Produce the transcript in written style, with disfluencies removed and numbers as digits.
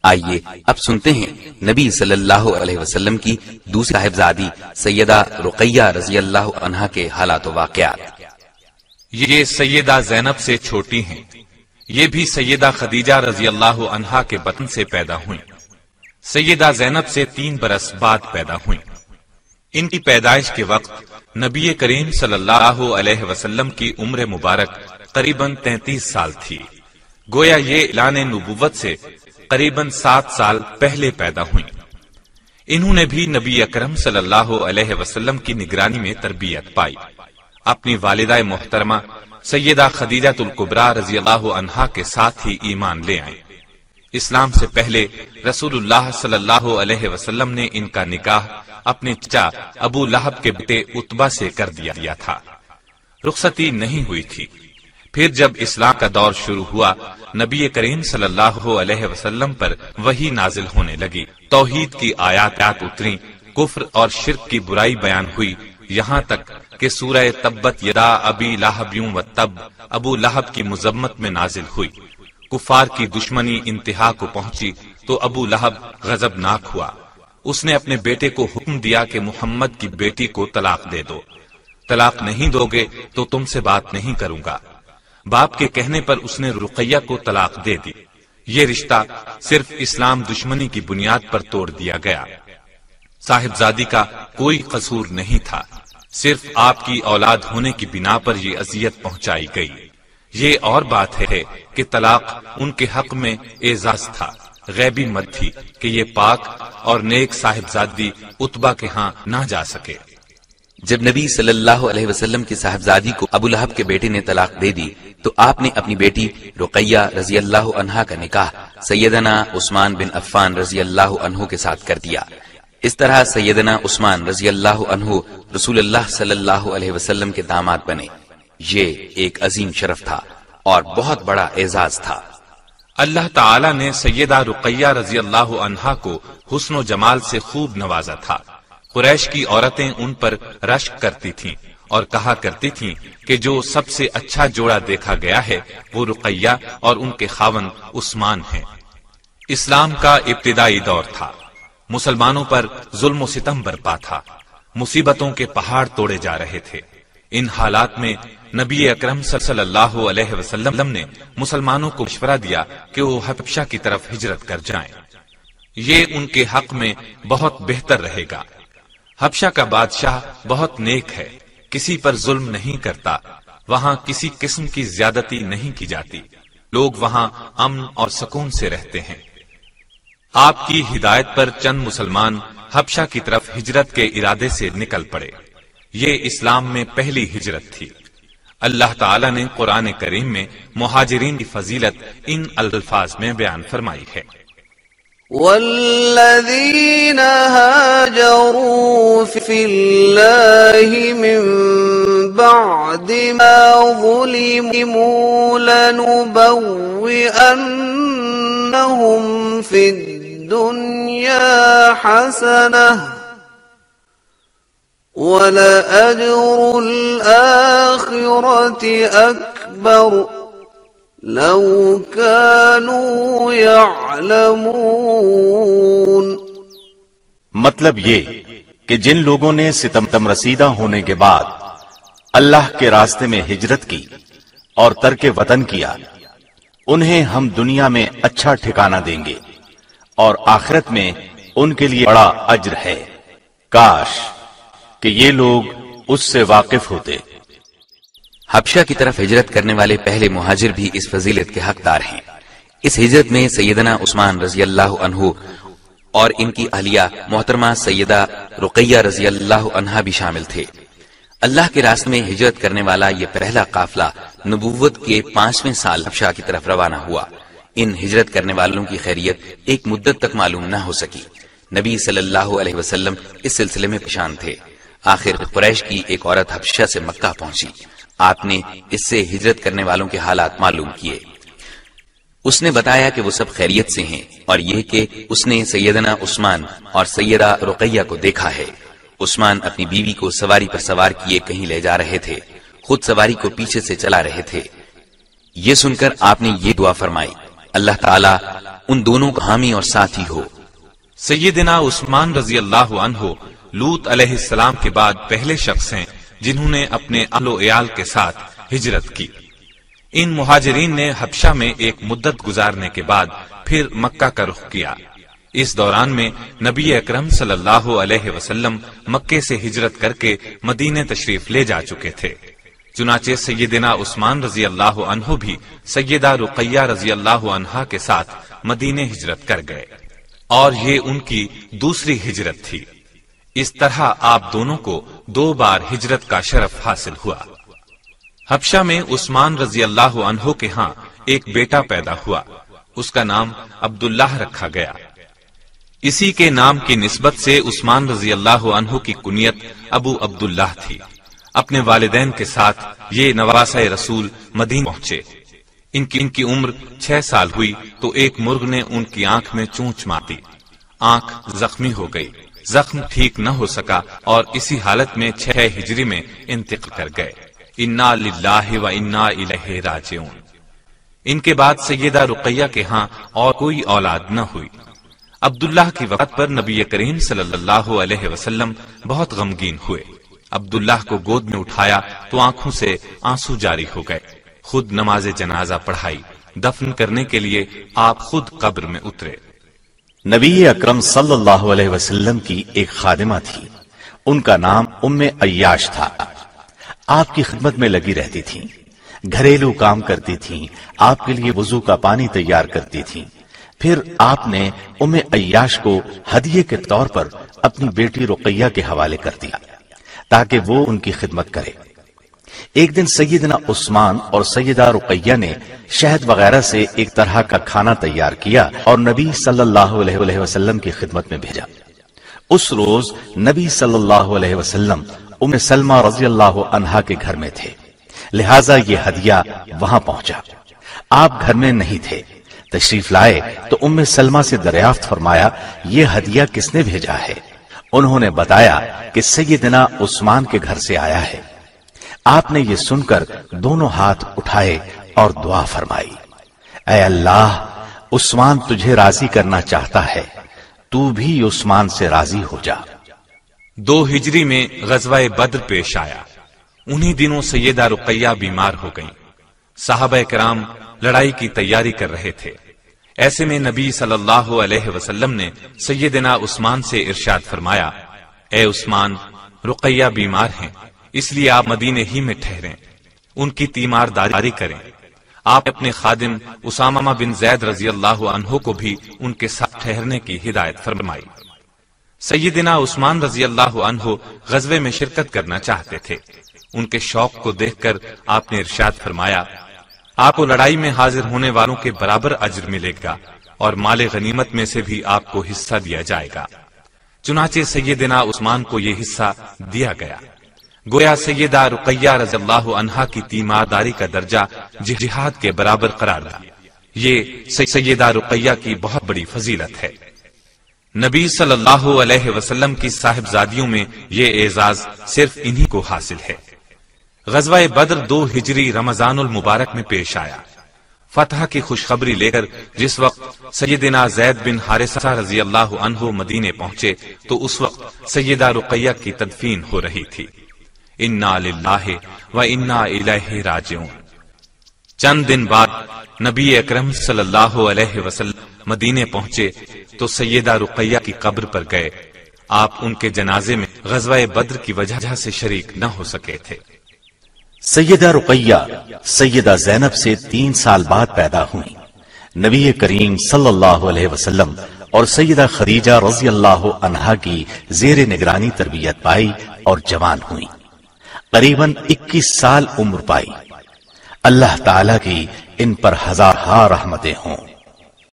آئیے اب سنتے ہیں نبی صلی اللہ علیہ وسلم کی دوسری صاحبزادی سیدہ رقیہ رضی اللہ عنہا کے حالات و واقعات۔ یہ سیدہ زینب سے چھوٹی ہیں، یہ بھی سیدہ خدیجہ رضی اللہ عنہا کے بطن سے پیدا ہوئیں۔ سیدہ زینب سے 3 برس بعد پیدا ہوئیں۔ ان کی پیدائش کے وقت نبی کریم صلی اللہ علیہ وسلم کی عمر مبارک قریباً 33 سال تھی، گویا یہ اعلان نبوت سے قریباً 7 سال پہلے پیدا ہوئیں۔ انہوں نے بھی نبی اکرم صلی اللہ علیہ وسلم کی نگرانی میں تربیت پائی۔ اپنی والدہ محترمہ سیدہ خدیجہ الکبریٰ رضی اللہ عنہا کے ساتھ ہی ایمان لے آئیں۔ اسلام سے پہلے رسول اللہ صلی اللہ علیہ وسلم نے ان کا نکاح اپنے چچا ابو لہب کے بیٹے عتبہ سے کر دیا تھا۔ رخصتی نہیں ہوئی تھی۔ پھر جب اسلام کا دور شروع ہوا، نبی کریم صلی اللہ علیہ وسلم پر وحی نازل ہونے لگی، توحید کی آیات اتریں، کفر اور شرک کی برائی بیان ہوئی، یہاں تک کہ سورہ تبت یدا ابی لہب وتب ابو لہب کی مذمت میں نازل ہوئی۔ کفار کی دشمنی انتہا کو پہنچی تو ابو لہب غضبناک ہوا۔ اس نے اپنے بیٹے کو حکم دیا کہ محمد کی بیٹی کو طلاق دے دو، طلاق نہیں دو گے تو تم سے بات نہیں کروں گا۔ باپ کے کہنے پر اس نے رقیہ کو طلاق دے دی۔ یہ رشتہ صرف اسلام دشمنی کی بنیاد پر توڑ دیا گیا۔ صاحبزادی کا کوئی قصور نہیں تھا، صرف آپ کی اولاد ہونے کی بنا پر یہ اذیت پہنچائی گئی۔ یہ اور بات ہے کہ طلاق ان کے حق میں اعزاز تھا، غیبی مت تھی کہ یہ پاک اور نیک صاحبزادی عتبہ کے ہاں نہ جا سکے۔ جب نبی صلی اللہ علیہ وسلم کی صاحبزادی کو ابو لہب کے بیٹے نے طلاق دے دی تو آپ نے اپنی بیٹی رقیہ رضی اللہ عنہا کا نکاح سیدنا عثمان بن عفان رضی اللہ عنہ کے ساتھ کر دیا۔ اس طرح سیدنا عثمان رضی اللہ عنہ رسول اللہ صلی اللہ علیہ وسلم کے داماد بنے۔ یہ ایک عظیم شرف تھا اور بہت بڑا اعزاز تھا۔ اللہ تعالی نے سیدہ رقیہ رضی اللہ عنہا کو حسن و جمال سے خوب نوازا تھا۔ قریش کی عورتیں ان پر رشک کرتی تھیں اور کہا کرتی تھیں کہ جو سب سے اچھا جوڑا دیکھا گیا ہے وہ رقیہ اور ان کے خاوند عثمان ہیں۔ اسلام کا ابتدائی دور تھا، مسلمانوں پر ظلم و ستم برپا تھا، مصیبتوں کے پہاڑ توڑے جا رہے تھے۔ ان حالات میں نبی اکرم صلی اللہ علیہ وسلم نے مسلمانوں کو مشورہ دیا کہ وہ حبشہ کی طرف ہجرت کر جائیں، یہ ان کے حق میں بہت بہتر رہے گا۔ حبشہ کا بادشاہ بہت نیک ہے، کسی پر ظلم نہیں کرتا، وہاں کسی قسم کی زیادتی نہیں کی جاتی، لوگ وہاں امن اور سکون سے رہتے ہیں۔ آپ کی ہدایت پر چند مسلمان حبشہ کی طرف ہجرت کے ارادے سے نکل پڑے۔ یہ اسلام میں پہلی ہجرت تھی۔ اللہ تعالی نے قرآن کریم میں مہاجرین کی فضیلت ان الفاظ میں بیان فرمائی ہے۔ والذین هاجروا فی اللہ من بعد ما ظلموا لنبوئنہم فی الدنیا حسنہ وَلَأَجْرُ الْآخِرَةِ أَكْبَرُ لَوْ كَانُوا يَعْلَمُونَ۔ مطلب یہ کہ جن لوگوں نے ستم رسیدہ ہونے کے بعد اللہ کے راستے میں ہجرت کی اور ترک وطن کیا، انہیں ہم دنیا میں اچھا ٹھکانہ دیں گے اور آخرت میں ان کے لیے بڑا اجر ہے۔ کاش کہ یہ لوگ اس سے واقف ہوتے۔ حبشہ کی طرف ہجرت کرنے والے پہلے مہاجر بھی اس فضیلت کے حقدار ہیں۔ اس ہجرت میں سیدنا عثمان رضی اللہ عنہ اور ان کی اہلیہ محترمہ سیدہ رقیہ رضی اللہ عنہا بھی شامل تھے۔ اللہ کے راستے میں ہجرت کرنے والا یہ پہلا قافلہ نبوت کے 5ویں سال حبشہ کی طرف روانہ ہوا۔ ان ہجرت کرنے والوں کی خیریت ایک مدت تک معلوم نہ ہو سکی۔ نبی صلی اللہ علیہ وسلم اس سلسلے میں پریشان تھے۔ آخر قریش کی ایک عورت حبشہ سے مکہ پہنچی۔ آپ نے اس سے ہجرت کرنے والوں کے حالات معلوم کیے۔ اس نے بتایا کہ وہ سب خیریت سے ہیں اور یہ کہ اس نے سیدنا عثمان اور سیدہ رقیہ کو دیکھا ہے۔ عثمان اپنی بیوی کو سواری پر سوار کیے کہیں لے جا رہے تھے، خود سواری کو پیچھے سے چلا رہے تھے۔ یہ سن کر آپ نے یہ دعا فرمائی، اللہ تعالیٰ ان دونوں کا حامی اور ساتھی ہو۔ سیدنا عثمان رضی اللہ عنہ لوط علیہ السلام کے بعد پہلے شخص ہیں جنہوں نے اپنے اہل و عیال کے ساتھ ہجرت کی۔ ان مہاجرین نے حبشہ میں ایک مدت گزارنے کے بعد پھر مکہ کا رخ کیا۔ اس دوران میں نبی اکرم صلی اللہ علیہ وسلم مکے سے ہجرت کر کے مدینے تشریف لے جا چکے تھے۔ چنانچہ سیدنا عثمان رضی اللہ عنہ بھی سیدہ رقیہ رضی اللہ عنہا کے ساتھ مدینے ہجرت کر گئے، اور یہ ان کی دوسری ہجرت تھی۔ اس طرح آپ دونوں کو 2 بار ہجرت کا شرف حاصل ہوا۔ حبشہ میں عثمان رضی اللہ عنہ کے ہاں ایک بیٹا پیدا ہوا، اس کا نام عبداللہ رکھا گیا۔ اسی کے نام کی نسبت سے عثمان رضی اللہ عنہ کی کنیت ابو عبداللہ تھی۔ اپنے والدین کے ساتھ یہ نواسہ رسول مدینہ پہنچے۔ ان کی عمر 6 سال ہوئی تو ایک مرغ نے ان کی آنکھ میں چونچ مار دی، آنکھ زخمی ہو گئی، زخم ٹھیک نہ ہو سکا اور اسی حالت میں 6 ہجری میں انتقال کر گئے۔ انا للہ و انا الیہ راجعون۔ ان کے بعد سیدہ رقیہ کے ہاں اور کوئی اولاد نہ ہوئی۔ عبداللہ کی وفات پر نبی کریم صلی اللہ علیہ وسلم بہت غمگین ہوئے۔ عبداللہ کو گود میں اٹھایا تو آنکھوں سے آنسو جاری ہو گئے۔ خود نماز جنازہ پڑھائی، دفن کرنے کے لیے آپ خود قبر میں اترے۔ نبی اکرم صلی اللہ علیہ وسلم کی ایک خادمہ تھی، ان کا نام ام عیاش تھا۔ آپ کی خدمت میں لگی رہتی تھیں، گھریلو کام کرتی تھیں، آپ کے لیے وضو کا پانی تیار کرتی تھیں۔ پھر آپ نے ام عیاش کو ہدیے کے طور پر اپنی بیٹی رقیہ کے حوالے کر دیا تاکہ وہ ان کی خدمت کرے۔ ایک دن سیدنا عثمان اور سیدہ رقیہ نے شہد وغیرہ سے ایک طرح کا کھانا تیار کیا اور نبی صلی اللہ علیہ وسلم کی خدمت میں بھیجا۔ اس روز نبی صلی اللہ علیہ وسلم ام سلمہ رضی اللہ عنہا کے گھر میں تھے، لہٰذا یہ ہدیہ وہاں پہنچا۔ آپ گھر میں نہیں تھے، تشریف لائے تو ام سلمہ سے دریافت فرمایا یہ ہدیہ کس نے بھیجا ہے؟ انہوں نے بتایا کہ سیدنا عثمان کے گھر سے آیا ہے۔ آپ نے یہ سن کر دونوں ہاتھ اٹھائے اور دعا فرمائی، اے اللہ، عثمان تجھے راضی کرنا چاہتا ہے، تو بھی عثمان سے راضی ہو جا۔ 2 ہجری میں غزوہ بدر پیش آیا۔ انہی دنوں سیدہ رقیہ بیمار ہو گئیں۔ صحابہ کرام لڑائی کی تیاری کر رہے تھے۔ ایسے میں نبی صلی اللہ علیہ وسلم نے سیدنا عثمان سے ارشاد فرمایا، اے عثمان، رقیہ بیمار ہیں، اس لیے آپ مدینے ہی میں ٹھہریں، ان کی تیمارداری کریں۔ آپ اپنے خادم اسامہ بن زید رضی اللہ عنہ کو بھی ان کے ساتھ ٹھہرنے کی ہدایت فرمائی۔ سیدنا عثمان رضی اللہ عنہ غزوے میں شرکت کرنا چاہتے تھے۔ ان کے شوق کو دیکھ کر آپ نے ارشاد فرمایا، آپ کو لڑائی میں حاضر ہونے والوں کے برابر اجر ملے گا اور مال غنیمت میں سے بھی آپ کو حصہ دیا جائے گا۔ چنانچہ سیدنا عثمان کو یہ حصہ دیا گیا۔ گویا سیدہ رقیہ رضی اللہ عنہا کی تیمارداری کا درجہ جہاد کے برابر قرار دیا۔ یہ سیدہ رقیہ کی بہت بڑی فضیلت ہے۔ نبی صلی اللہ علیہ وسلم کی صاحبزادیوں میں یہ اعزاز صرف انہی کو حاصل ہے۔ غزوہ بدر 2 ہجری رمضان المبارک میں پیش آیا۔ فتح کی خوشخبری لے کر جس وقت سیدنا زید بن حارثہ رضی اللہ عنہ مدینے پہنچے تو اس وقت سیدہ رقیہ کی تدفین ہو رہی تھی۔ انا للہ و انا الیہ راجعون۔ چند دن بعد نبی اکرم صلی اللہ علیہ وسلم مدینے پہنچے تو سیدہ رقیہ کی قبر پر گئے۔ آپ ان کے جنازے میں غزوہ بدر کی وجہ سے شریک نہ ہو سکے تھے۔ سیدہ رقیہ سیدہ زینب سے 3 سال بعد پیدا ہوئیں۔ نبی کریم صلی اللہ علیہ وسلم اور سیدہ خدیجہ رضی اللہ عنہا کی زیر نگرانی تربیت پائی اور جوان ہوئیں۔ قریباً 21 سال عمر پائی۔ اللہ تعالی کی ان پر ہزارہا رحمتیں ہوں۔